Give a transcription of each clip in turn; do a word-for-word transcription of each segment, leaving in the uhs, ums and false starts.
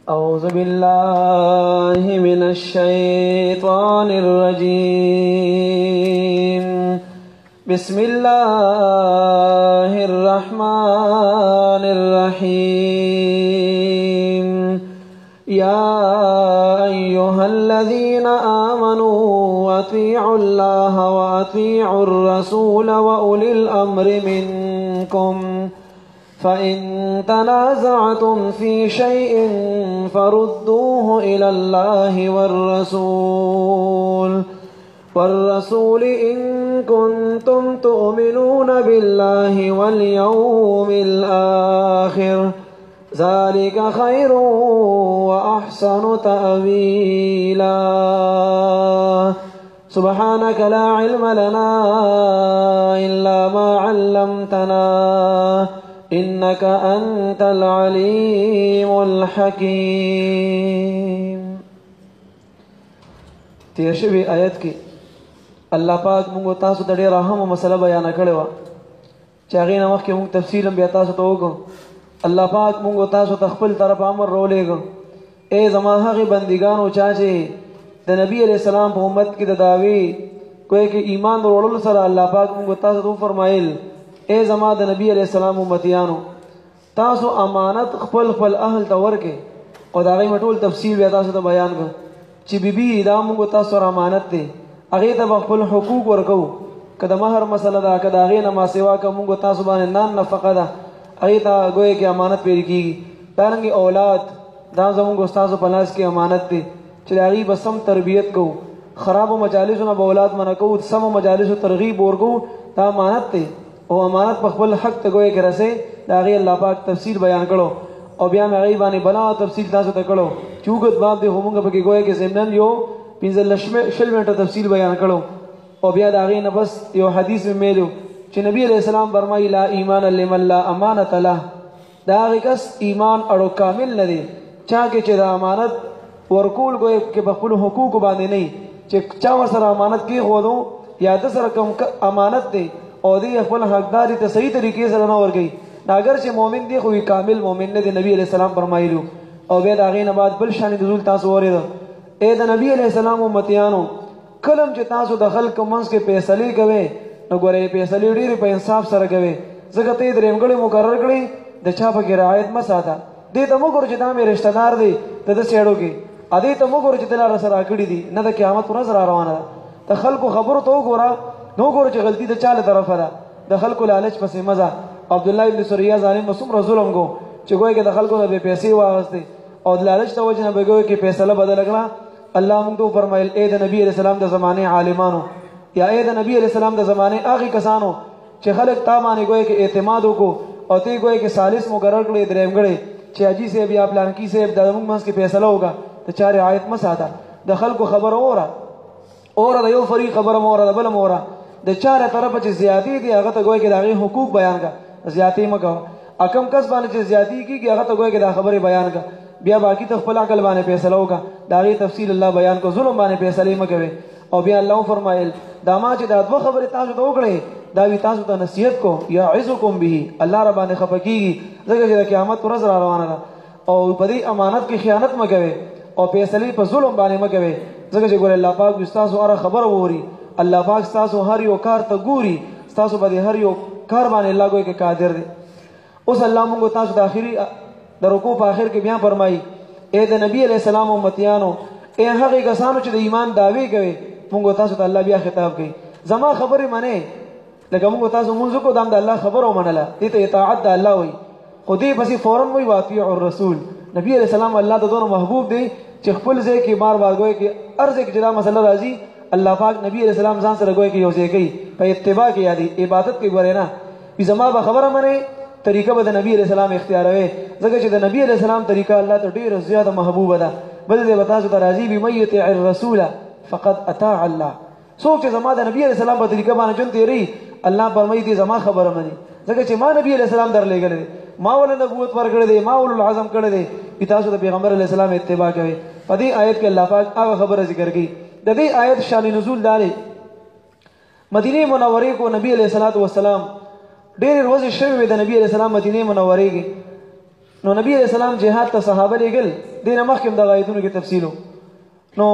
أعوذ بالله من الشيطان الرجيم بسم الله الرحمن الرحيم يا أيها الذين آمنوا أطيعوا الله وأطيعوا الرسول وأولي الأمر منكم فإن تنازعتم في شيء فردوه إلى الله والرسول والرسول إن كنتم تؤمنون بالله واليوم الآخر ذلك خير وأحسن تأويلا سبحانك لا علم لنا إلا ما علمتنا إنك أنت العليم الحكيم. تیر شوی آیت کې الله پاک موږ تاسو ته ډېره اهمه مسله بیان کړې وه چې هغې نه مخکې موږ تفصیلا بیا تاسو ته وکړو. الله پاک موږ تاسو ته خپل طرف امر راولېږه ای زما هغې بندګانو چا چې د نبي علیه السلام په امت کې د دعوې کوی کې ایمان وروړلو سره الله پاک موږ تاسو ته وفرمایل اے زما د نبی علیہ السلام امتیانو تاسو امانت خپل خپل اهل ته ورکې او د هغې ټول تفصیل بیا تاسو ته بیان کړو چې بیبي دا موږ تاسو سره امانت دی هغې ته به خپل حقوق ورکوو که د مهر مسله ده که د هغې نه ماسوا که موږ تاسو باندې نان نفقه ده هغې ته ګویې کې امانت پیل کېږي. دارنګې اولاد دا زموږ ستاسو په لاس کې امانت دی چې د هغې به سم تربیت کوو خرابو مجالسو نه به اولاد منع کوو سمو مجالسو ترغیب ورکوو دا امانت دی او امانت په خپل حق ته ګویې کې رسې د هغې الله پاک تفصیل بیان کړو او بیا مې هغې باندې بنا تفصیل تاسو ته کړو چې اوږد باب دی خو مونږ پکې ګویې کې ضمناً یو پنځلس شل منټه تفصیل بیان کړو او بیا د هغې نه بس یو حدیث مې میلو چې نبي علیه السلام فرمایي لا ایمان لمن لا امانت له د هغې کس ایمان اړو کامل نه دی چا کې چې د امانت ورکول ګویې کې په خپلو حقوقو باندې نه چې چا ورسره امانت کېښودو یا د سره کوم امانت دی او دی خپل حقداري ته صحیح طریقې سره نه ورګي اگر چې مؤمن دی خو کامل مؤمن نه دی. نبی علیہ السلام فرمایلو او بیا د هغې نه بعد بل شان نزول تاسو اورېده اے د نبی علیہ السلام امتیانو کلم چې تاسو د خلکو منځ کې فیصلې کوئ نو ګورئ فیصلې ډېرې په انصاف سره کوئ ځکه ته یې درېمګړی مقرر کړئ د چا پکې رعایت مه ساته دې ته مه ګورو چې دا مې رشته دار دی د ده سیړو کې ا دې ته مه ګورو چې ته لاره سره راکړي دي نه د قیامت ورځ را روانه ده د خلکو خبرو ته وګوره نو ګورو چې غلطي د چا له طرفه ده د خلکو لالچ پسې مزه عبدالله ابن سریه ظالم به څومره ظلم کو چې ګویې کې د خلکو نه بې پیسې واغستې او د لالچ د وجې نه به ګویې کې فیصله بدله کړه. الله موږ ته وفرمیل ای د نبي علیه السلام د زمانې عالمانو یا ای د نبي علیه السلام د زمانې هغې کسانو چې خلک تا باندې ګویې کې اعتماد وکړو او ته یې ګویې کې ثالث مقرر کړې درېمګړی چې حاجي صاحب یا پلانکي صاحب د زموږ منځ کې فیصله وکړه د چا رعایت مه ساته د خلکو خبره اوره اوره د یو فریق خبره مه اوره د بله مه اوره د چاره طرفه چې زیاتې دي هغه ته ګویې کې د هغې حقوق بیان کړه زیاتې مه کوه کم کس باندې چې زیاتې کېږي هغه ته ګویې کې دا خبرې بیان کړه بیا باقي ته خپل عقل باندې فیصله وکړه د هغې تفصیل الله بیان کړه ظلم باندې فیصلې مه کوې. او بیا الله وفرمایل دا ما چې دا دوه خبرې تاسو ته وکړئ دا وي تاسو ته نصیحت کو یعظکم به الله را باندې خفه کېږي ځکه چې د قیامت ورځ را روانه ده او په دې امانت کې خیانت مه کوې او فیصلې په ظلم باندې مه کوې ځکه چې ګوره الله پاک ستاسو هره خبره ووري الله پاک ستاسو هر یو کار ته ګوري ستاسو باندې هر یو کار باندې الله ګوي کې قادر دی. اوس الله موږ تاسو د آخري د رکوع په آخر کې بیا فرمایي اے د نبی علیہ السلام امتیانو اے هغې کسانو چې د ایمان دعوې کوي موږ تاسو ته الله بیا خطاب کوي زما خبرې منئ لکه موږ تاسو مونځ وکړو دا هم د الله خبره ومنله دې ته اطاعت د الله وایي خو دې پسې فوراً وایي واطیعوا الرسول نبی علیہ السلام الله ته دونه محبوب دی چې خپل ځای کې بار بار ګوی کې هر ځای کې چې دا مسله راځي الله پاک نبی علیہ السلام ځان سره ګوی کې یو ځای کوي په اتباع کې یادي عبادت کې ګورې نه وي زما به خبره منئ طریقه به د نبی علیہ السلام اختیاروي ځکه چې د نبی علیہ السلام طریقه الله ته ډېره زیاته محبوبه ده. بل ځای به تاسو ته راځي بمن یطع الرسول فقد اطاع الله څوک چې زما د نبی علیہ السلام په طریقه باندې ژوند تېروي الله فرمایي دې زما خبره مني ځکه چې ما نبی علیہ السلام درلېږلی دی ما ول نبوت ورکړی دی ما اولو العزم کړی دی چې تاسو د پیغمبر علیہ السلام اتباع کوئ. په دې آیت کې الله پاک هغه خبره ذکر کړي د دې آیت شان نزول دا دی مدینه منورې کو نبی علیہ الصلوۃ والسلام ډېر ورځې شوې د نبی علیہ السلام مدینه منورې کې نو نبی علیہ السلام جهاد ته صحابه لېږل دې نه مخکې هم دغه آیتونو کې تفصیل نو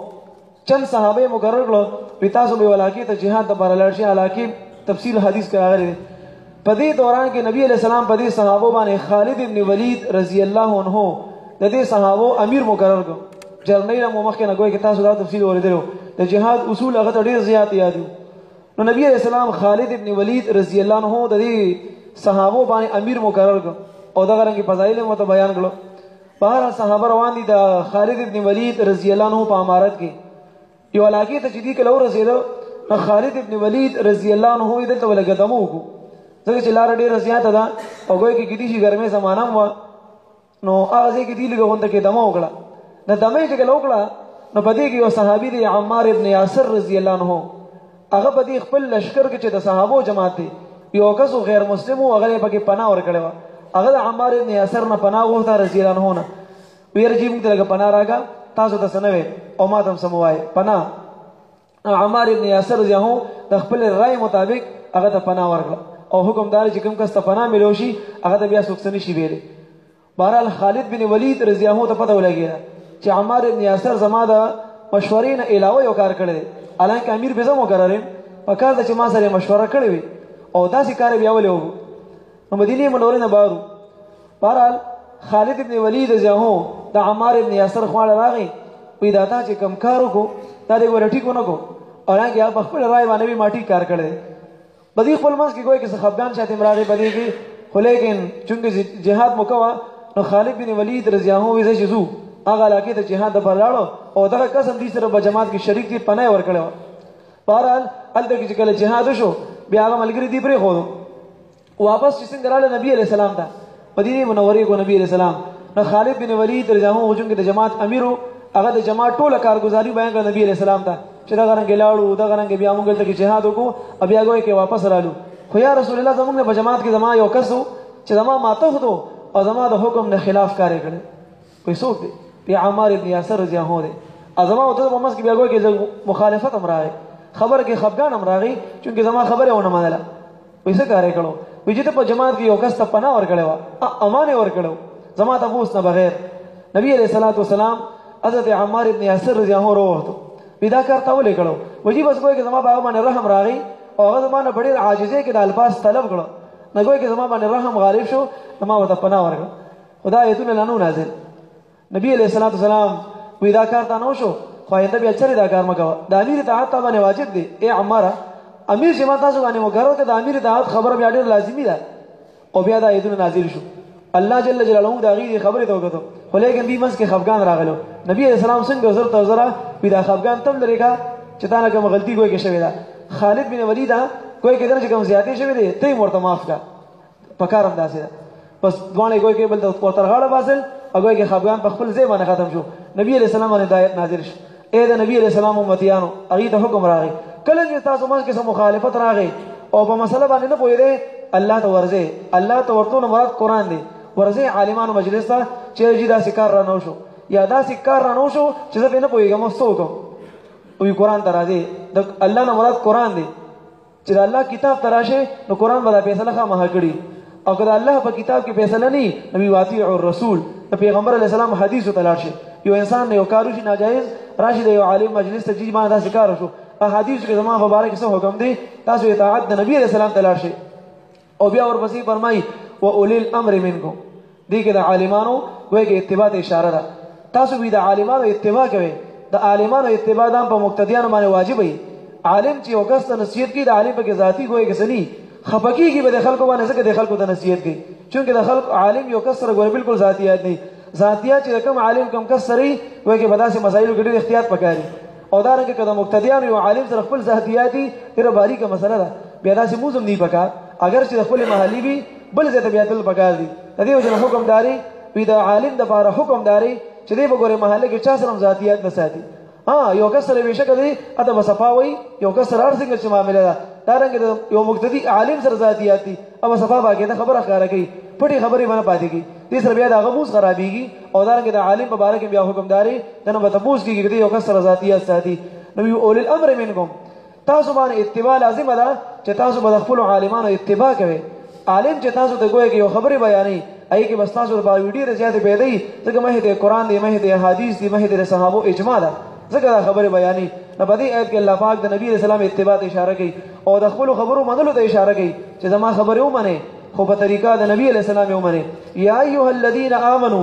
چند صحابه مقرر کړو په تاسو به ولاکې ته جهاد د بار لاړ شي حالانکه تفصیل حدیث کې راغلی په دې دوران کې نبی علیہ السلام په دې صحابه باندې خالد ابن ولید رضی الله عنه د دې صحابه امیر مقرر کړ جرنیل مو مخکې نه ګوي کې تاسو دا تفصیل اوریدلو د جهاد اصول هغه ډېر زیات یادو نو نبی علیہ السلام خالد ابن ولید رضی الله عنه د دې صحابه باندې امیر مقرر کړ او دا غرنګ فضایل مو ته بیان کړو بهر صحابه روان دي د خالد ابن ولید رضی الله عنه په امارت کې یو علاقه ته چې دی کله ورسېدو خالد ابن ولید رضی الله عنه دې ته ولګدمو کو ځکه چې لار ډېره زیاته ده او ګوي کې کېدی شي ګرمه زمانہ و نو هغه کې دی لګونته کې دمو وکړه د دمه چې کله وکړه نو په دې کې یو صحابي دی عمار ابن یاسر رضی الله عنه هغه په دې خپل لشکر کې چې د صحابو جماعت دی یو کس غیر مسلم او هغه پکې پناه ورکړی و هغه د عمار ابن یاسر نه پناه وغوښته رضی الله عنه نه ویل چې موږ ته لږ پناه راکا تاسو ته سنوي او ما ته سموای پناه عمار ابن یاسر رضی الله عنه د خپل رائے مطابق هغه ته پناه ورکړه او حکم دار چې کوم کس ته پناه ملو شي هغه ته بیا څوک نشي ویلي بهرحال خالد بن ولید رضی الله عنه ته پته ولګیږي چې عمار ابن یاسر زما د مشورې نه علاوه یو کار کړی دی الانکه امیر به زمو مقررین په کار د چې ما سره مشوره کړې وي او داسې کار بیا ولې وو نو مدینه منورې نه بارو بهرحال خالد ابن ولید رضی الله عنه د عمار ابن یاسر خواله راغی وی دا تا چې کم کار وکړو دا دې ور ټیک ونه کو الانکه هغه خپل رائے باندې ماټی کار کړی بدی خپل منځ کې کوئی کې خفغان شاته امراغي بدی کې خو لیکن چونګه جهاد مکوا نو خالد بن ولید رضی الله عنه ویزه شزو هغه علاقه ته جهاد پر لاړو او دغه قسم دي سره په جماعت کې شریک دي پناه ور کړو بهرحال الته کې کله جهاد شو بیا هغه ملګری دی پرې خو واپس چې څنګه رااله نبی عليه السلام ته مدینه منورې کو نبی عليه السلام نو خالد بن ولید رضی الله عنه چې د جماعت امیرو هغه د جماعت ټوله کارګزاري بیان کړ نبی عليه السلام ته چې دا غرنګ لاړو دا غرنګ بیا موږ ته جهاد وکړو بیا غوي کې واپس رالو خو یا رسول الله زموږ په جماعت کې زما یو کسو چې زما ماته خدو او زما د حکم نه خلاف کار کړي کوئی څوک دی په عمار ابن یاسر رضی الله عنه دی ازما او ته په مس کې بیا غوي کې مخالفت امراغي خبر کې خفغان امراغي چې زما خبره ونه منله پیسې کار کړو وجه په جماعت کې یو کس ته پناه ور کړو امانه ور کړو زما ته پوس نه بغیر نبی علیہ الصلوۃ والسلام حضرت عمار ابن یاسر رضی الله عنه وروته پیدا کارته ولې کړو وجه بس کوی کې زما باغ باندې رحم راغی او هغه زمانه ډېر عاجزه کې د الفاظ طلب کړو نه کوی کې زما باندې رحم غالب شو ما وته پناه ورکړه خدای ایتونه لانو نازل نبی علیہ الصلوۃ والسلام پیدا کارته نو شو خو انده بیا چرې دا کار مګو د امیر اطاعت باندې واجب دی اے عمار امیر چې ما تاسو باندې وګورو ته د امیر اطاعت خبره بیا ډېر لازمي ده او بیا دا ایتونه نازل شو الله جل جلاله دا غي خبره ته وکړو خو لیکن دې منځ کې خفغان راغلو نبی علیہ السلام څنګه زر تر زره پیدا خفغان تم لري کا چې تا نه کوم غلطي کوي کې شوی دا خالد بن ولید کوئی کې درجه کوم زیاتې شوی دی ته مرته معاف کا پکارم داسې بس دوانه کوئی کې بل د ترغاړه باسل هغه کې خفغان په خپل ځای باندې ختم شو نبی علیہ السلام باندې هدایت نازل شو اے د نبی علیہ السلام امتیانو هغه ته حکم راغی کله چې تاسو موږ کې سم مخالفت راغی او په مسله باندې نه پوهیږئ الله ته ورځي الله ته ورته مراد قران دی ورځي عالمانو مجلس ته چې جدا سکار را نو شو یا دا سکار را نو شو چې زه نه پوهیږم مستو کوم وی قران ته راځي د الله نه مراد قران دی چې الله کتاب تراشه نو قران به فیصله خامہ کړي او کله الله په کتاب کې فیصله نه نبی واطیع الرسول د پیغمبر علی السلام حدیث ته لاړ شي یو انسان نه یو کارو شي ناجایز راشي د یو عالم مجلس ته چې ما دا سکار شو احادیث کې زموږ مبارک څه حکم دی تاسو اطاعت د نبی علی السلام ته لاړ شي او بیا ورپسې فرمایي و اولی الامر منکم دې کې د عالمانو وایي کې اتباع ته اشاره ده تاسو به د عالمانو اتباع کوئ د عالمانو اتباع د په مقتدیانو باندې واجب وي عالم چې وګست نصیحت کوي د عالم په ذاتی کوی کې سني خپکیږي به د خلکو باندې څنګه د خلکو د نصیحت کوي چونکه د خلک عالم یو کس سره ګور بالکل ذاتیات نه ذاتیات چې کوم عالم کم کس سره وي کې بداسه مسایلو کې ډېر احتیاط پکاري او دا رنګه کده مقتدیان یو عالم سره خپل ذاتیاتي ډېر باریکه مسله ده بیا داسې موزم نه پکار اگر چې خپل محلي وي بل ځای ته بیا تل پکار دي د دې وجه حکمداري وي د عالم د لپاره حکمداري چې دی وګوره محله کې چا سره ذاتیات نه ساتي ها یو کس سره بشک دی اته بصفاوي یو کس سره ارزنګ چې معاملې ده دا رنګ یو مقتدی عالم سره ذاتیات دي او صفا باګه دا خبره ښکارا کوي پټي خبرې باندې پاتې کی دې سره بیا د غموس خرابيږي او دا رنګ د عالم په باره کې بیا حکمداري دنه به تاسو کېږي یو کس سره ذاتیات ساتي نو یو اول الامر منکم تاسو باندې اتباع لازم ده چې تاسو به خپل عالمانو اتباع کوئ عالم چې تاسو ته ګوي کې یو خبره بیانې ای کې بس تاسو د ډېرې زیاتې پیدای ځکه مه ته قرآن دی مه ته حدیث دی مه ته صحابو اجماع ده ځکه دا خبره بیانې نو په دې آیت کې الله پاک د نبی رسول الله اتباع ته اشاره کوي او د خپل خبرو منلو ته اشاره کوي چې زما خبره ومنه خو په طریقه د نبی علیہ السلام ومنه یا ایها الذین آمنو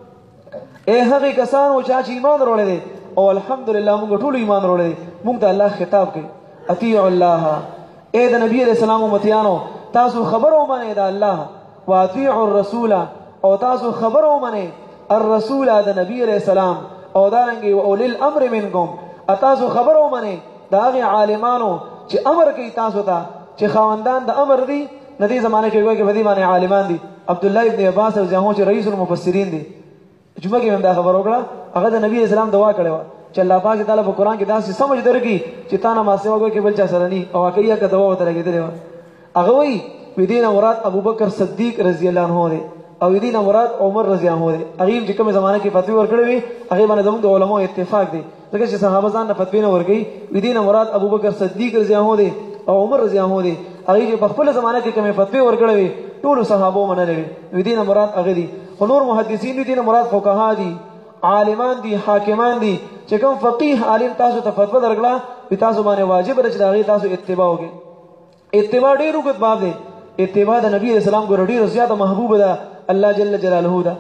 اے هغه کسانو چې ایمان وروړي دي او الحمدلله موږ ټول ایمان وروړي دي موږ ته الله خطاب کوي اطیعوا الله اے د نبی علیہ السلام امتیانو تاسو خبرو منه د الله واطیعوا الرسول او تاسو خبرو منه الرسول د نبی علیہ السلام او دارنګي اولي الامر منکم تاسو خبرو منه دا غي عالمانو چې امر کوي تاسو ته چې خواندان د امر دي ندی زمانه کې وایي کې بدی باندې عالمان دي عبد الله ابن عباس او جهو چې رئیس المفسرین دي جمعه کې هم دا خبر وکړه هغه د نبی اسلام دعا کړې و چې الله پاک تعالی په قران کې داسې سمجھ درکې چې تا نه ما سیوا کوي کې بل چا سره ني او واقعیا کا دعا وته لګېدلې و هغه وایي ودینه مراد ابوبکر صدیق رضی الله عنه دی او ودینه مراد عمر رضی الله عنه دی هغه چې کومه زمانه کې فتوی ورکړې وي هغه باندې زموږ علماء اتفاق دي ځکه چې صحابه ځان نه فتوی نه ورګي ودینه مراد ابوبکر صدیق رضی الله عنه دی او عمر رضی الله عنه دی هغه چې په خپل زمانه کې کومه فتوی ورکړې وي ټول صحابه منلې ودینه مراد هغه دي خو نور محدثین دي مراد فقها دي عالمان دي حاکمان دي چې کوم فقيه عالم تاسو ته فتوا درکړه په تاسو باندې واجب راځي دا غي تاسو اتباع وکړي اتباع ډیر وګت باب دی اتباع د نبی اسلام ګور ډیر زیاته محبوب ده الله جل جلاله ده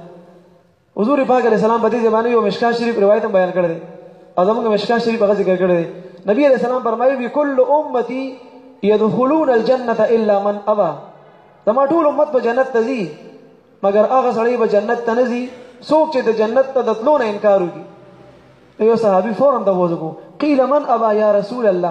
حضور پاک علیہ السلام په دې زمانه یو مشکات شریف روایت بیان کړی دی اعظم مشکات شریف هغه ذکر کړی دی نبی علیہ السلام فرمایي بكل امتي يدخلون الجنه الا من ابى زما ټول امت په جنت ته ځي مگر هغه سړی په جنت ته نه ځي څوک چې د جنت ته د تلو نه انکار وکړي یو صحابي فورا د وځو قیل من ابا یا رسول الله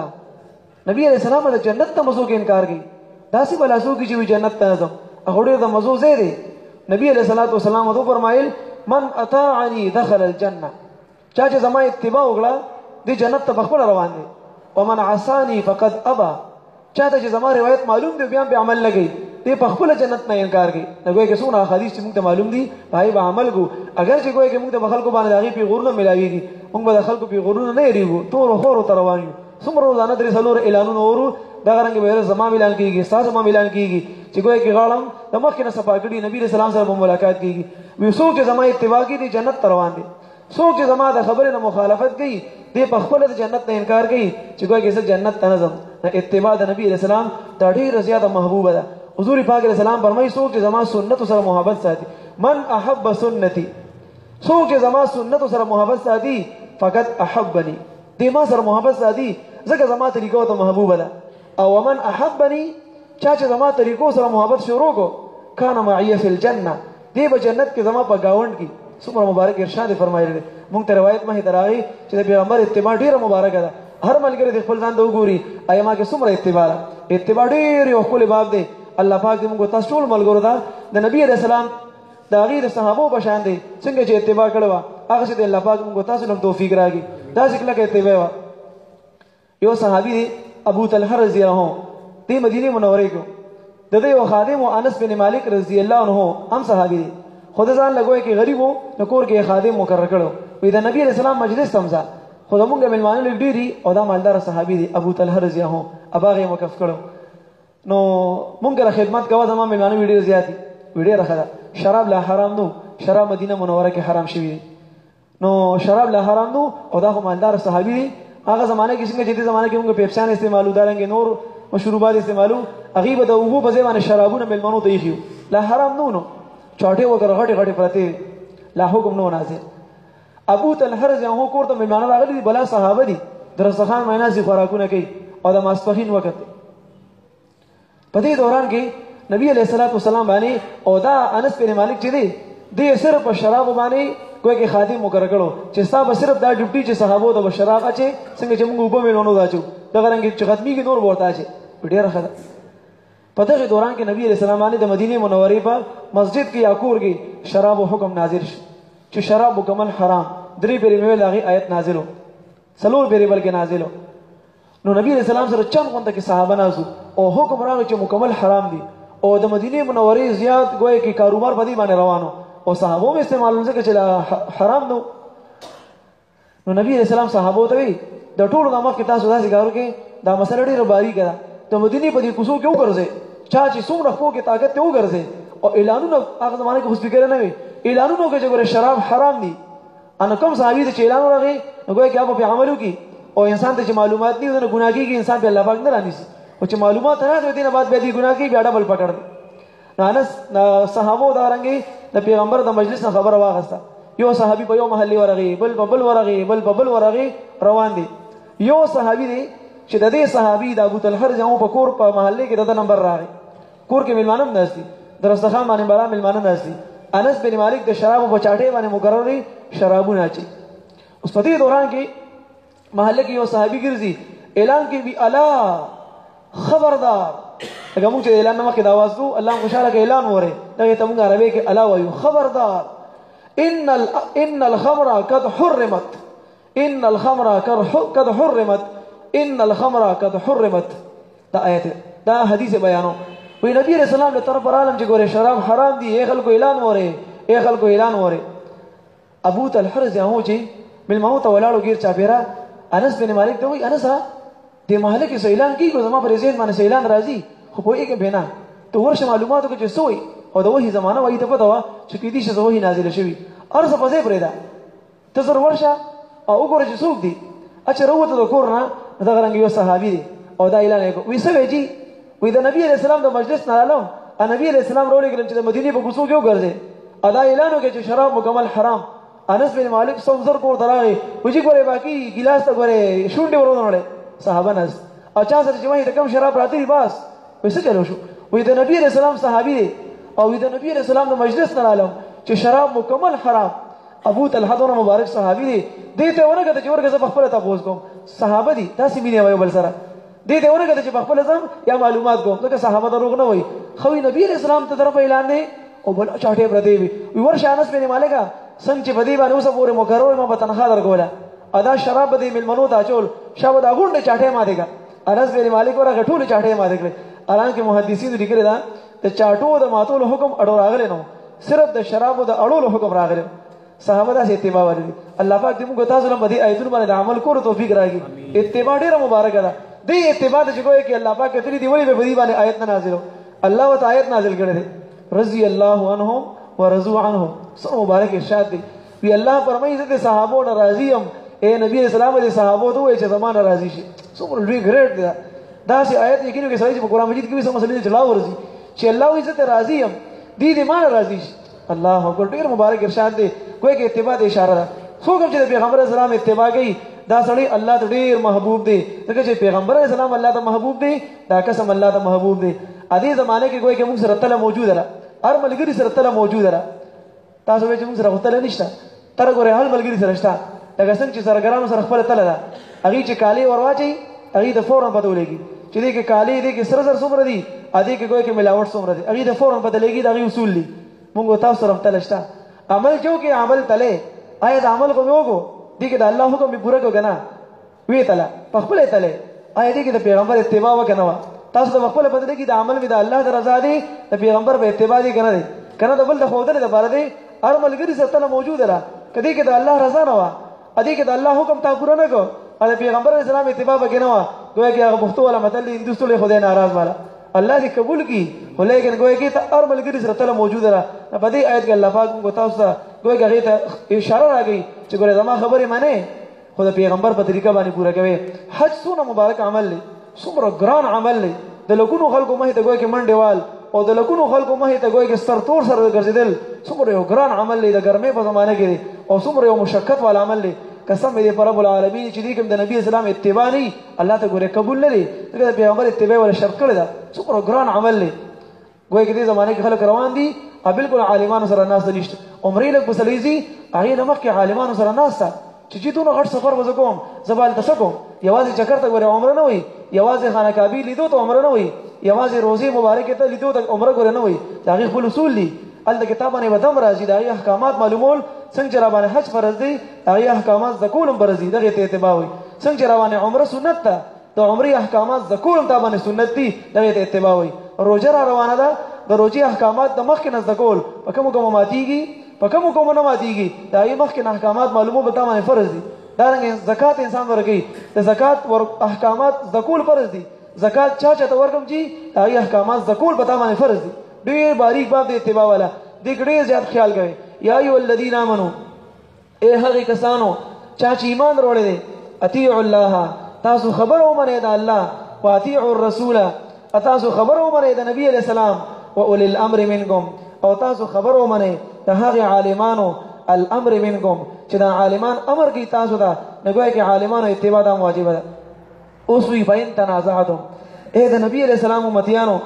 نبی علیہ السلام د جنت ته مزو کې انکار کوي داسې بلا څوک چې جنت ته ځم هغه ډېر د مزو زه دی نبی علیہ الصلوۃ والسلام تو فرمایل من اطاعنی دخل الجنه چا چې زما اتباع وکړه د جنت ته بخښل روان دي ومن عصانی فقد ابا چاته چې زما روایت معلوم دی بیا به عمل لګي ته په خپل جنت نه انکار کوي نګوي کې څونه حدیث چې موږ ته معلوم دي پای به عمل کو اگر چې کوی کې موږ د خلکو باندې داغي په غورونه ملاويږي موږ به د خلکو په غورونه نه یریږو تور خور تر روانو څومره روزانه درې سلور اعلانونه ورو دا غرنګ به زما ملان کیږي ساز ما ملان کیږي چې کوی کې غاړم د مخ نه صفاګړي نبی رسول الله سره ملاقات کیږي وی څوک چې زما اتباع کوي جنت ته روان دي څوک چې زما د خبره نه مخالفت کوي دې په خپل د جنت نه انکار کوي چې کوی کې جنت ته نه ځم اتباع د نبی رسول الله د ډېر زیاته محبوبه ده حضور پاک علیہ السلام فرمایي څوک چې زما سنت سره محبت ساتي من احب سنتي څوک چې زما سنت سره محبت ساتي فقط احبني دې ما سره محبت ساتي ځکه زما طریقو ته محبوبه ده او ومن احبني چا چې زما طریقو سره محبت شروع کو کان معي فی الجنه دې په جنت کې زما په گاوند کې څومره مبارک ارشاد فرمایلی مونږ ته روایت مه دراغي چې د پیغمبر اتباع ډیره مبارکه ده هر ملګری د خپل ځان ته وګوري ایما کې څومره اتباع اتباع ډیر یو خپل باب دی الله پاک دې موږ تاسو ټول ملګرو ته د نبی رسول الله د غیر صحابه په شان دي څنګه چې اتباع کړو هغه چې الله پاک موږ تاسو له توفیق راکړي دا څنګه کې اتباع یو صحابي دی ابو طلحه رضی الله عنه د مدینه منورې کو د دې یو خادم انس بن مالک رضی الله عنه هم صحابي دی خود ځان لګوي کې غریب وو نو کور کې خادم مقرر کړو وې د نبی رسول الله مجلس تمزا خود موږ ملمانه لګډيري او دا مالدار صحابي دی ابو طلحه رضی الله عنه اباغه مکف کړو نو مونږ له خدمت کوه زموږ ملمانه ویډیو زیاتی ویډیو راخدا شراب لا حرام نو شراب مدینه منوره کې حرام شوی نو شراب لا حرام نو او دا مالدار صحابي دی هغه زمانه کې څنګه چې د زمانه کې موږ پیپسان استعمالو دارنګ نور مشروبات استعمالو غیبه د وګو په ځای باندې شرابونه ملمانو ته یخیو لا حرام نو نو چاټه وګره غټي غټي پرته لا حکم نو نازل ابو طلحه رضی الله عنه کوړه ملمانه راغلي بلا صحابه دي درسخان میناسي خوراکونه کوي او د ماسپخین وخت په دې دوران کې نبی علیہ الصلوۃ والسلام باندې او دا انس بن مالک چې دی د صرف په شراب باندې کوی کې خادم مقرر کړو چې صاحب صرف دا ډیوټي چې صحابو د شراب اچي څنګه چې موږ وبو ملونو داچو دا غرنګ چې ختمي کې نور ورته اچي ډیر ښه په دغه دوران کې نبی علیہ السلام باندې د مدینه منورې په مسجد کې یاکور کې شراب حکم نازل شو چې شراب مکمل حرام درې پیری مې لاغي آیت نازلو سلور پیری بلکې نازلو نو نبی علیہ السلام سره چم غونډه کې صحابه نازو او حکم راغی چې مکمل حرام دي او د مدینه منورې زیات گویا کې کاروبار بدی باندې روانو او صحابو هم استعمال ځکه چې حرام نو نو نبی علیہ السلام صحابو ته وی د ټولو د مخ کې تاسو داسې کارو کې دا مسله ډیره باریکه ده ته مدینه په دې کوڅو کې وګرځي چا چې څومره خو کې طاقت ته وګرځي او اعلانونه هغه زمانه کې هوسپیکر نه وي اعلانونه کې چې ګوره شراب حرام دي ان کوم صحابي چې اعلان ورغی نو ګویا کې هغه په عملو کې او انسان ته چې معلومات نه ونه ګناه کیږي انسان په الله پاک نه رانیسي او چې معلومات نه دی دینه بعد به دي ګناه کوي بیا ډبل پکړ نو انس صحابو دا رنګي د پیغمبر د مجلس نه خبره واغسته یو صحابي په یو محلي ورغی بل په بل ورغی بل په بل ورغی روان دي یو صحابي دی چې د دې صحابي د ابو طلحه رضی په کور په محلي کې د نمبر راغی کور کې ملمانم ناشتي درستخان باندې برا ملمانه ناشتي انس بن مالک د شرابو په چاټه باندې مقرري شرابونه اچي اوس په دې دوران کې محله کې یو صحابي ګرځي اعلان کې بي الا خبردار هغه موږ چې اعلان نه مخکې د आवाज وو الله خوشاله کې اعلان وره دا ته موږ عربي کې الا وایو خبردار ان ال... ان الخمر قد حرمت ان الخمر قد حرمت ان الخمر قد حرمت دا آیت دا حدیث بیانو وی نبی رسول الله له طرف عالم چې ګوره شراب حرام دي اے خلکو اعلان وره اے خلکو اعلان وره ابو طلحه رضی الله عنه ملمو ته ولاړو غیر چاپیرا انس بن مالک ته وی انس د محله کې اعلان کیږي زما پر زین باندې اعلان راځي خو په یې کې بنا ته ورشه معلوماتو کې څه وي او د وਹੀ زمانہ وایي ته پته وا چې کې دي چې وਹੀ نازل شوی ارزه په ځای پرېدا ته زر ورشه او وګوره چې څوک دي اچھا وروته د کور نه دا غرنګ یو صحابي دی او دا اعلان وکړ وی څه ویجی وی د نبی علیہ السلام د مجلس نه علم نبی علیہ السلام رولې کړم چې د مدینه په کوڅو کې وګرځي ادا اعلان وکړ چې شراب مکمل حرام انس بن مالک څومره کور دراغي وجي ګوره باقي ګلاس ته ګوره شونډه ورونه صحابه ناس او چا سره چې وایي د کم شراب راځي بس وسه چلو شو وی د نبی علیہ السلام صحابي دی او د نبی علیہ السلام د مجلس نه علم چې شراب مکمل حرام ابو طلحه دونه مبارک صحابي دی دې ته ورګه چې ورګه زه خپل تاسو کوم صحابه دي تاسو مینه وایو بل سره دې ته ورګه چې خپل ځم یا معلومات کوم ځکه صحابه دروغ نه وایي خو نبی علیہ السلام ته طرف اعلان نه او بل چاټه پر دی وی ورشه انس بن مالک څنګه چې بدی باندې اوسه پورې مقرر ما به تنخواه درکوله ادا شراب دې ملمنو ته چول شابه دا غونډه چاټه ما دیګه انس بن مالک ورغه ټول چاټه ما دیګله الان کې محدثین لیکل دا ته چاټو د ماتول حکم اډو راغله نو صرف د شرابو د اړولو حکم راغله صحابه دا اتباع ورلي الله پاک دې موږ تاسو له بدی آیتونو باندې عمل کولو توفیق راکړي اتباع ډیره مبارکه ده دې اتباع چې کوی کې الله پاک ته دې ویلي به بدی باندې آیت نه نازلو الله وت آیت نازل کړي رضی الله عنهم ورضوا عنهم سو مبارک ارشاد دی وی الله فرمایي چې صحابو راضیم اے نبی اسلام دې صحابو ته وایي چې زمانه راضي شي څومره لوی ګریټ دی دا سي آیت یقینو کې صحیح په قران مجید کې وي سم مسلې چلاو ورزي چې الله عزت راضیم دې دې مان راضي شي الله اکبر ډیر مبارک ارشاد دی کوئی کې اتباع دی اشاره ده څوک چې پیغمبر اسلام اتباع کوي دا سړی الله ته ډیر محبوب دی ځکه چې پیغمبر اسلام الله ته محبوب دی دا قسم الله ته محبوب دی ا دې زمانه کې کوئی کې موږ سره تل موجود را هر ملګری سره تل موجود را تاسو به چې موږ سره تل نشته تر ګوره هر ملګری سره شته دا څنګه چې سرګرانو سره خپل تل ده هغه چې کالی ورواچي هغه د فورن بدلېږي چې دې کې کالی دې کې سره سره څومره دي ا دې کې کوئی کې ملاوټ څومره دي هغه د فورن بدلېږي دا غي اصول دي موږ تاسو سره تل شته عمل جو کې عمل تله آیا د عمل کوم وګو دې کې د الله حکم به پوره کوګنا وی تله په خپل تله آیا دې کې د پیغمبر اتباع وکنه تاسو د خپل بدل کې د عمل می د الله د رضا دی د پیغمبر په اتباع دي کنه دي کنه د بل د خودنه د بار دی هر ملګری سره تل موجود را کدی کې د الله رضا نه وا ادي کې د الله حکم تا پوره نه کو ا پیغمبر اسلام اتباع وکنه وا دوی کې هغه بوختو ولا متل هندوستو له خدای ناراض والا الله دې قبول کی ولیکن ګویا کې ته هر ملګری سره تل موجود را په دې آیت کې الله پاک موږ تاسو ته ګویا کې ته اشاره راغی چې ګوره زما خبره معنی خدای پیغمبر په طریقه باندې پوره کوي حج سونه مبارک عمل دی څومره ګران عمل دی د لکونو خلکو مه ته ګویا کې منډیوال او د لکونو خلکو مه ته ګویا کې سترتور سره ګرځیدل څومره یو ګران عمل دی د ګرمۍ په زمانه کې او څومره یو مشقت والا عمل دی قسم دې پر رب العالمین چې دې کوم د نبی اسلام اتباع نه الله ته ګوره قبول نه دی دغه پیغمبر اتباع ولا شرط کړی دا څومره ګران عمل دی ګویا کې دې زمانه کې خلک روان دي او بالکل عالمانو سره ناس نشته عمرې لک بسلیزي هغه د مخکې عالمانو سره ناس چې چې دونه غټ سفر وزکوم زبال تسکو یوازې چکر ته ګوره عمره نه وي یوازې خانه کعبه لیدو ته عمره نه وي یوازې روزي مبارکه ته لیدو ته عمره ګوره نه وي دا غي خپل اصول دي ال د کتابونه ودم راځي دا احکامات معلومول څنګه را باندې حج فرض دي هغه احکامات ذکولم برزي دغه ته اتباع وي څنګه را باندې عمره سنت ده د عمرې احکامات ذکولم ته باندې سنت دي دغه ته اتباع وي روزه را روانه ده د روزي احکامات د مخکې نه ذکول په کوم کوم ماتيږي په کوم کوم نه ماتيږي دا یې مخکې نه احکامات معلومه به تا باندې فرض دي دا رنګ زکات انسان ورګي د زکات ور احکامات ذکول فرض دي زکات چا چا ته ورکم چی دا یې احکامات ذکول به تا باندې فرض دي ډیر باریک باب د اتباع والا دې ډیر زیات خیال کوي. یا ایو الذین آمنو اے هغه کسانو چا چې ایمان وروړي دي اطیعوا الله تاسو خبر ومنئ د الله واطیعوا الرسول تاسو خبر ومنئ د نبی علیہ السلام واولی الامر منکم او تاسو خبر ومنئ د هغه عالمانو الامر منکم چې دا عالمان امر کوي تاسو ته نو ګویا کې عالمانو اتباع دا واجب ده. اوس وی بین تنازعتم اے د نبی علیہ السلام امتیانو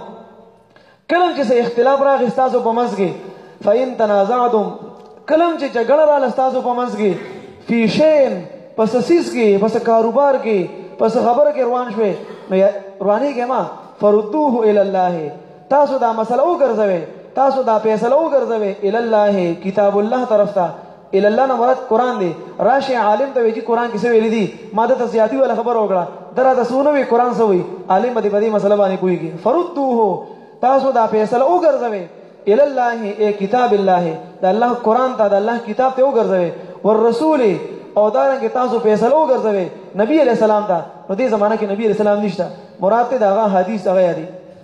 کلم چې اختلاف راغی تاسو په منځ کې فین تنازعتم کلم چې جګړه راغله تاسو په منځ کې فی شین پس سیس کې پس کاروبار کې پس خبره کې روان شوي نو رواني کې ما فردوه الی الله تاسو دا مسله وګرځوي تاسو دا فیصله وګرځوي الی الله کتاب الله طرف ته الی الله نه مراد قران دی. راشي عالم ته ویجی قران کې څه ویل دي ماده ته زیاتی ولا خبر وکړه درا د سونه وی قران څه وی عالم دې بدی مسله باندې کوي فردوه تاسو دا فیصله وګرځوي الی الله ای کتاب الله دا الله قران ته دا الله کتاب ته وګرځوي والرسول او دا رنګ تاسو فیصله وګرځوي نبی علیہ السلام ته. نو دې زمانہ کې نبی علیہ السلام نشته مراد ته دا حدیث هغه یادي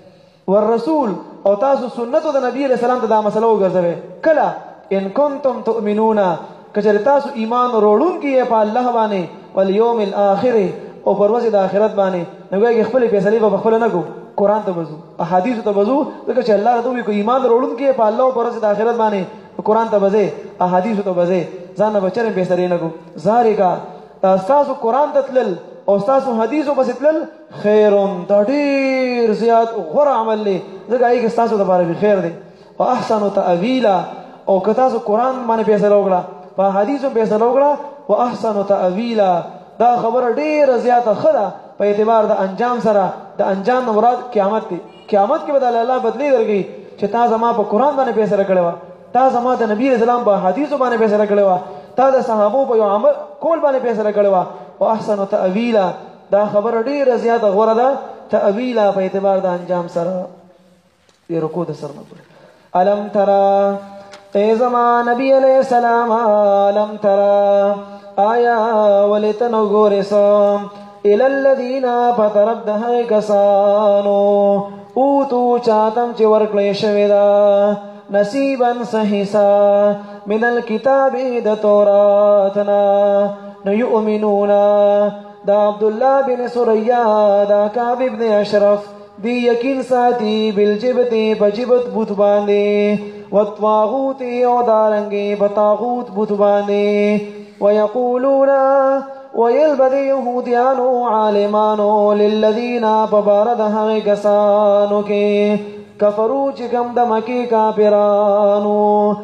والرسول او تاسو سنت د نبی علیہ السلام ته دا مسله وګرځوي کلا ان کنتم تؤمنون کچره تاسو ایمان وروړون کې په الله باندې والیوم الاخر او پر ورځ د آخرت باندې نو ګویا خپل فیصله په خپل نه کو قران ته وځو احادیث ته وځو ځکه چې الله رضوی کو ایمان وروړون کې په الله او پر ورځ د آخرت باندې قران ته وځي احادیث ته وځي ځان بچره فیصله نه کو زاریکا تاسو قران ته تلل او تاسو حدیثو پس تلل خیرون دا ډیر زیات غوړه عمل دی ځکه ایګ تاسو لپاره خیر دی او احسن تاویلا او که تاسو قران باندې فیصله وکړه په حدیثو فیصله وکړه او احسن تاویلا دا خبره ډیره زیاته خره په اعتبار د انجام سره د انجام مراد قیامت دی. قیامت کې بدل الله بدلی درګي چې تاسو ما په قران باندې فیصله کړو تاسو ما د نبی اسلام په حدیثو باندې فیصله کړو تاسو د صحابو په یو عمل کول باندې فیصله کړو او احسن تاویلا دا خبره ډیره زیاته غوړه ده تاویلا په اعتبار د انجام سره. یې رکوع د سر نه پړ الم ترى اے زمان نبی علیہ السلام علم ترى آیا ولتنو گورسم الالذین پترب دہائی کسانو اوتو چاہتم چی ورکلی شویدہ نصیبا سحیسا من الكتاب دا توراتنا نیؤمنونا دا عبداللہ بن سریہ دا کعب ابن اشرف دی یقین ساتی بالجبتی بجبت بوت باندے والطاغوت او دارنگی بطاغوت بوت باندے ویقولون ویلبد یہودیانو عالمانو للذین پبارد حقی کسانو کے کفرو چکم دمکی کافرانو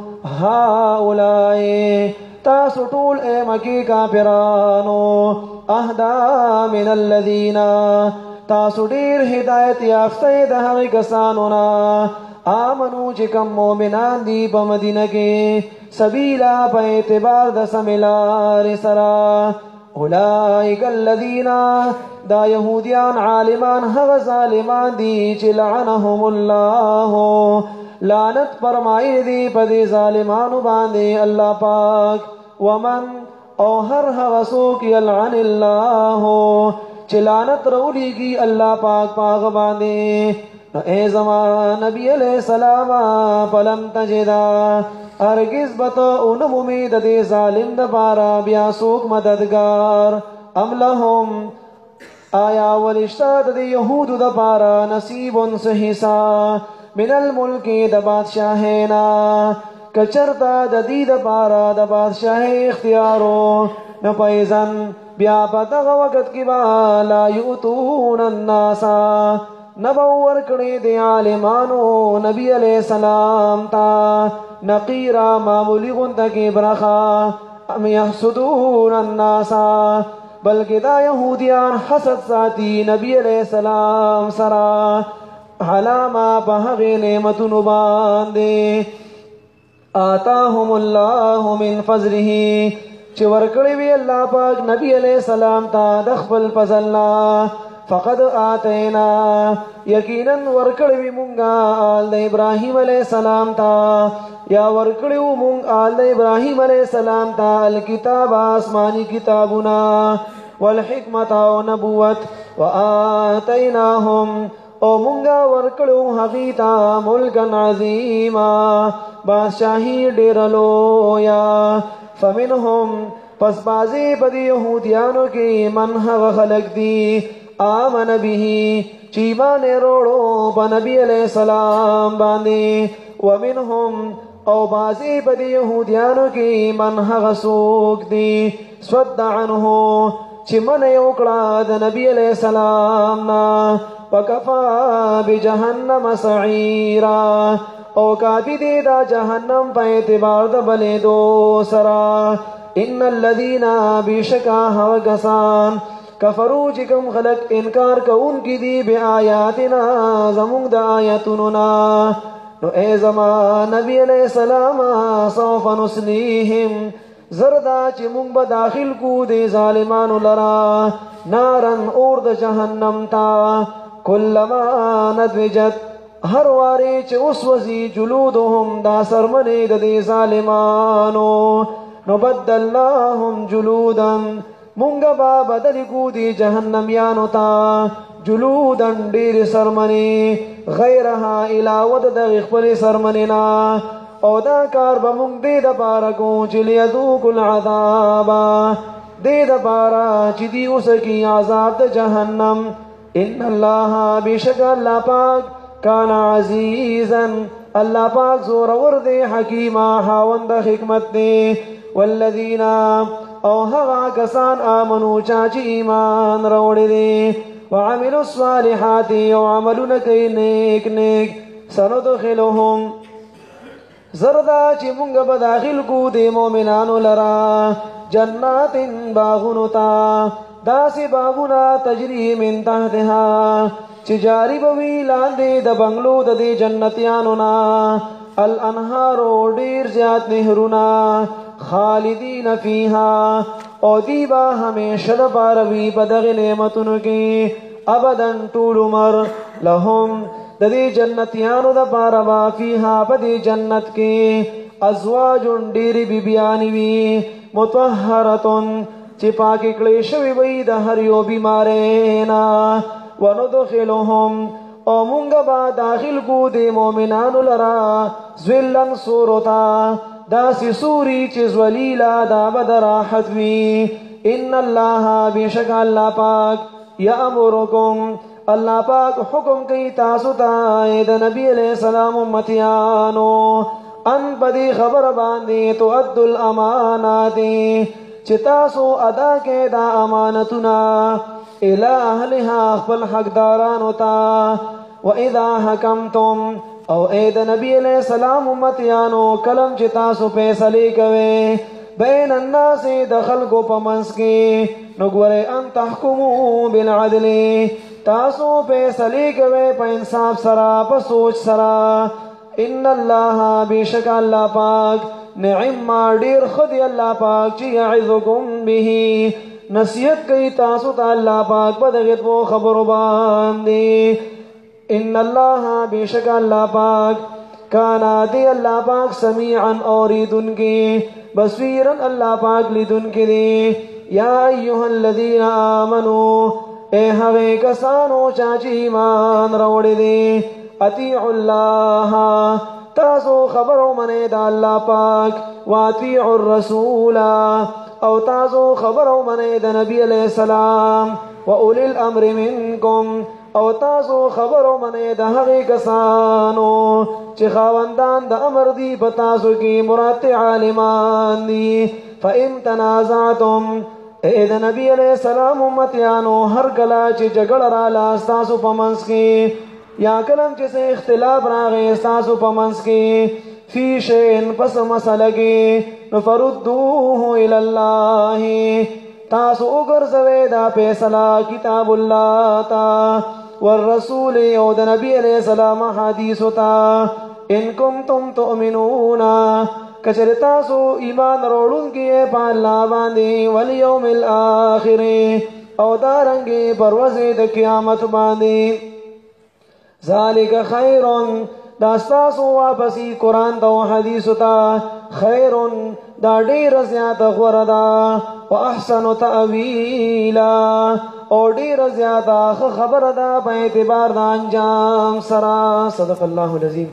ہاؤلائی تاسو طول اے مکی کافرانو اہدا من الذین تاسو ډیر هدایت یافته د هغه کسانو نه آمنو چې کوم مؤمنان دي په مدینه کې سبیلا په اعتبار د سمیلار سره اولئک الذین دا یهودیان عالمان هغه ظالمان دي چې لعنهم الله لعنت فرمایي دي په دې ظالمانو باندې الله پاک ومن او هر هغه څوک یلعن الله چلانت رولیگی اللہ پاک پاک باندے نو اے زمان نبی علیہ السلام فلم تجدا ارگز بتا انم امید دے ظالم دبارا بیا سوک مددگار ام لهم آیا ولشتاد دے یہود دبارا نصیب سحسا من الملک دا بادشاہینا کچرتا دا دی دبارا دا بادشاہ اختیارو نو پیزن بیا پتغ وقت کی با لا یؤتون الناسا نبور کڑی دی عالمانو نبی علیہ السلام تا نقیرا معمولی غنتا کی برخا ام یحسدون الناسا بلکہ دا یہودیان حسد ساتی نبی علیہ السلام سرا حلاما پہغی نعمتن باندے آتاهم اللہ من فضلہی چی ورکڑی وی اللہ پاک نبی علیہ السلام تا دخبل فضلنا فقد آتینا یقینا ورکڑی وی منگا آل دا ابراہیم علیہ السلام تا یا ورکڑی وی منگ آل دا ابراہیم علیہ السلام تا الکتاب آسمانی کتابنا والحکمت و نبوت و آتیناهم او مونږه ورکړو هغې ته ملکن عظیما بادشاهي ډېره لویه فمنهم پس بازی پا دی یهودیانو کی من هغه خلق دی آمن به چیمان روڑو پا نبی علیہ السلام باندی ومنهم او بازی پا دی یهودیانو کی من هغه سوک دی سود عنه چی من یوکڑا دا نبی علیہ السلام نا وکفا بجہنم سعیرا او کافی دی دا جہنم پا اعتبار دا بلے دو سرا ان الذین بیشکا ہوا کسان کفرو چکم خلق انکار کون کی دی بی آیاتنا زمونگ دا آیاتننا نو اے زمان نبی علیہ السلام سوف نسلیہم زردا چی مونگ با داخل کو دی ظالمانو لرا نارن اور دا جہنم تا کلما ندوجت ہر واری چی اس وزی جلودهم دا سرمنی دا دی ظالمانو نبدلناهم جلودا مونگا با بدل کو دی جہنمیانو تا جلودا دیر سرمنی غیرها علاوت دا غخبر سرمنینا او دا کار با مونگ دی دا پارا کو چلی ادوک العذابا دی دا پارا چی دی اسکی عذاب دا جہنم ان اللہ بیشک اللہ پاک کانا عزیزا اللہ پاک زور ورد حکیما حاوند حکمت دے والذین او هغا کسان آمنو چاچی ایمان روڑی دے وعملوا الصالحات او عملون کئی نیک نیک سندخلهم زردا چی منگ بداخل کو دے مومنانو لرا جنات باغنتا داسی باغنا تجری من تحتها چی جاری بوی لاندے دا بنگلو دا دے جنتیانونا الانہارو دیر زیاد نہرونا خالدین فیہا او دیبا ہمیشہ دا پاروی بدغ نعمتن کی ابدن طول عمر لهم دا دی جنتیانو دا پاروا فیہا بدی جنت کی ازواجن دیری بی بیانوی متوہرتن چی پاکی کلیشوی وی دا ہریو بیمارینا وندخلهم او مونگا با داخل کو دے مومنانو لرا زولن سورتا داسی سوری چیز ولیلا دا بدراحت وی ان اللہ بیشک اللہ پاک یامرکم اللہ پاک حکم کئی تاسوتا اید نبی علیہ السلام امتیانو ان پدی خبر باندی تو اد الاماناتی چتاسو ادا کے دا امانتنا الى اہلها اخفل حق دارانو تا وَإِذَا حَكَمْتُمْ او اید نبی علیہ السلام امتیانو کلم چی تاسو پیسلی کوئے بین الناس دخل کو پمنس کی نگورے ان تحکمو بالعدل تاسو پیسلی کوئے پا انصاف سرا پا سوچ سرا ان اللہ بیشک اللہ پاک نعم ما دیر خودی اللہ پاک چی یعظکم بھی نصیحت کئی تاسو تا اللہ پاک بدغت وہ خبر باندی ان اللہ بیشک اللہ پاک کانا دی اللہ پاک سمیعا اوریدن کی بصیرا اللہ پاک لیدن کی دی یا ایوہ الذین آمنو اے ہوے کسانو چاچی ایمان روڑی دی اطیعوا اللہ تاسو خبرو منے دا اللہ پاک واطیعوا الرسول او تاسو خبرو منے دا نبی علیہ السلام وَأُولِي الْأَمْرِ مِنْكُمْ او تاسو خبرو منے دا حقی کسانو چی خواندان دا امر دی پتاسو کی مرات عالمان دی فَإِن تَنَازَعْتُمْ اے دا نبی علیہ السلام امتیانو ہر کلا چی جگڑ را لاستاسو پمنس کی یا کلم چی سے اختلاف راغی استاسو پمنس کی فی شین پس مسئلہ کی نفردوه الاللہ تاسو اگر زویدہ پیسلا کتاب اللہ تا والرسول او دا نبی علیہ السلام حدیث تا ان کنتم تؤمنون کچر تاسو ایمان روڑن کیے پا اللہ باندی والیوم الآخر او دارنگی پروزی دا قیامت باندی ذالک خیرن دا ستاسو واپسی قرآن تا و حدیث تا خیر دا ډیر زیات غوره دا و احسن تأویلا او ډیر زیات خبر دا په اعتبار دا انجام سرا. صدق الله العظیم.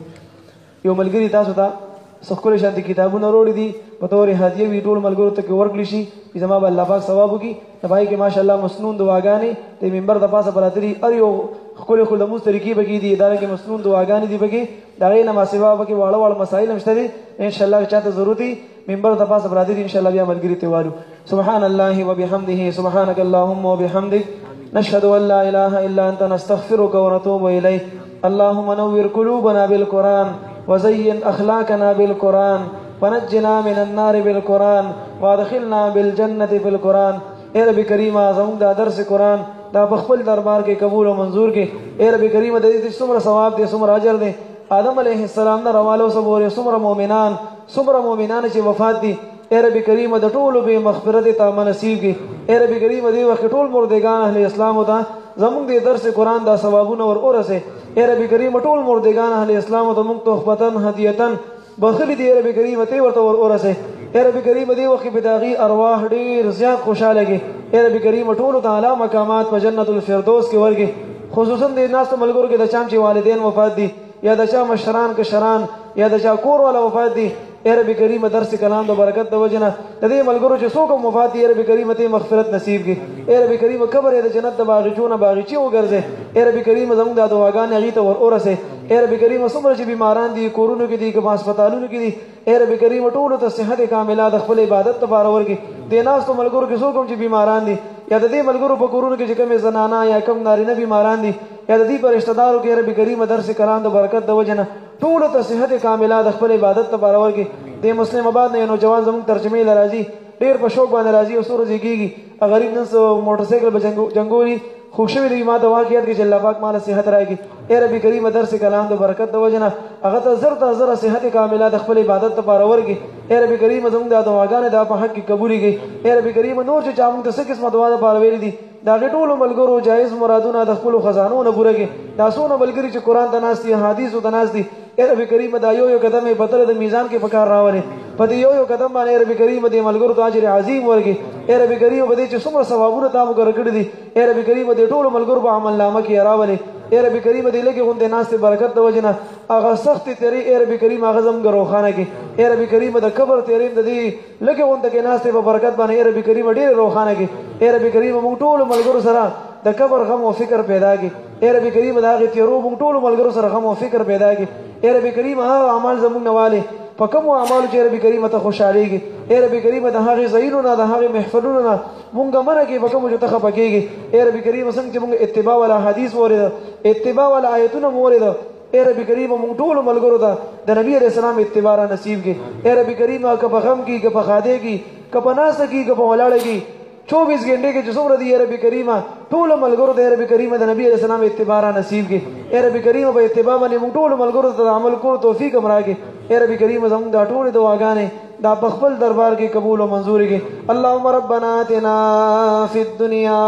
یو ملګری تاسو ته سخکل شانتی کتابونه وروړي دي په تور هدیه وی ټول ملګرو ته ورکړي شي چې زما به الله پاک ثواب وکړي. دبای کې ماشاءالله مسنون دعاګانې د منبر د پاسه براتري ار یو خپل خپل موږ طریقې بګي دي ادارې کې مسنون دعاګانې دي بګي دا غي نه ما سیوا بګي واړه واړه مسائل هم شته ان شاء الله چاته ضرورت دي منبر د پاسه براتري ان شاء الله بیا ملګری ته والو. سبحان الله وبحمده سبحانك اللهم وبحمدك نشهد ان لا اله الا انت نستغفرك ونتوب اليك. اللهم نور قلوبنا بالقران وزين اخلاقنا بالقران ونجنا من النار بالقران وادخلنا بالجنه بالقران. اے رب کریم اعظم دا درس قرآن دا بخبل دربار کے قبول و منظور کے. اے رب کریم دا دې څومره ثواب دې څومره اجر دې آدم علیہ السلام نه روالو سبورې څومره مؤمنان څومره مؤمنان چې وفات دي. اے رب کریم د ټولو به مغفرت تا نصیب کې. اے رب کریم دې وخت ټول مردگان اهل اسلام ته زموږ دې درس قرآن دا ثوابونه ور اورسه. اے رب کریم ټول مردگان اهل اسلام ته موږ تحفتن هدیتن بخلی دې رب کریم ته ورته ور اورسه. اے رب کریم دې وخت په داغي ارواح ډیر زیات خوشاله کې. اے رب کریم ټول تعالی مقامات په جنت الفردوس کې ورګي. خصوصا دې ناس ملګرو کې د چام چې والدین وفات دي یا د چا مشران کشران یا د چا کور والا وفات دي. اے رب کریم درس کلام د برکت د وجنه د دې ملګرو چې څوک مفات دي اے رب کریم ته مغفرت نصیب کړي. اے رب کریم قبر د جنت د باغچونه باغچي وګرځي. اے رب کریم زموږ د دعاګانې هغه ته ور اورسه. اے رب کریم څومره چې بیماران دي کورونو کې دي که هسپتالونو کې دي اے رب کریم ټول ته صحت کامله د خپل عبادت لپاره ورګي. د ناس ته ملګرو کې څوک چې بیماران دي یا د دې ملګرو په کورونو کې چې کوم زنانا یا کوم نارینه بیماران دي یا د دې پر رشتہ دارو کې رب کریم درس کلام د برکت د وجنه ټول ته صحت کامله د خپل عبادت لپاره ورګي. د مسلم آباد نه نوجوان زموږ ترجمه لراځي ډیر په شوق باندې راځي او سور زیږي غریب نن موټر سایکل به جنگوري خوشوي دی ما د واقعیت کې چې الله پاک مال صحت راکړي. اے رب کریم درس کلام د برکت د وجنه هغه ته زر ته زر صحت کامله د خپل عبادت لپاره ورګي. اے رب کریم زموږ د دعاګانې د په حق کې قبول کړي. اے رب کریم نور چې چا موږ ته څه قسمه دعا لپاره ویل دي دا ټول ملګرو جایز مرادونه د خپل خزانو نه پوره کړي. دا سونه ملګری چې قران ته ناس دي حدیث ته ناس دي اے رب کریم دا یو یو قدم په بدل د میزان کې پکار راولې په دې یو یو قدم باندې رب کریم دې ملګرو ته اجر عظیم ورکړي. اے رب کریم په دې چې څومره ثوابونه تاسو ګرځړي دي اے رب کریم دې ټول ملګرو په عمل نامه کې راولې. اے رب کریم دې لګي غونډه ناس ته برکت د وجنه هغه سخت تیری اے رب کریم هغه زم غروخانه کې. اے رب کریم د قبر تیریم د دې لګي غونډه کې ناس ته په برکت باندې اے رب کریم ډېر روخانه کې. اے رب کریم موږ ټول ملګرو سره د قبر غم او فکر پیدا کی. اے رب کریم دا غي تیرو موږ ټول ملګرو سره غم او فکر پیدا کی. اے رب کریم هغه اعمال زموږ نواله په کوم اعمال چې رب کریم ته خوشاليږي. اے رب کریم د هغه زینونو د هغه محفلونو نه مونږ منه کې په کوم چې ته خپکیږي. اے رب کریم څنګه چې مونږ اتباع ولا حدیث ورید اتباع ولا آیتونه مورید اے رب کریم مونږ ټول ملګرو ته د نبی رسول الله اتباع نصیب کی. اے رب کریم که په غم کې که په خاده کې که په ناس کې که په ولاړ کې چوبیس घंटे के څومره دی رب کریم ټول ملګرو د رب کریم د نبی رسول الله اتباع نصیب کی. اے رب کریم په اتباع باندې موږ ټول ملګرو ته عمل کولو توفیق امراکې. اے رب کریم زموږ د ټول دعاګانې دا په خپل دربار کې قبول او منظور کړي. اللهم ربنا آتنا فی الدنيا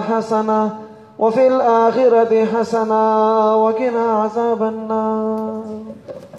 حسنه وفي الاخره حسنه وقنا عذاب النار.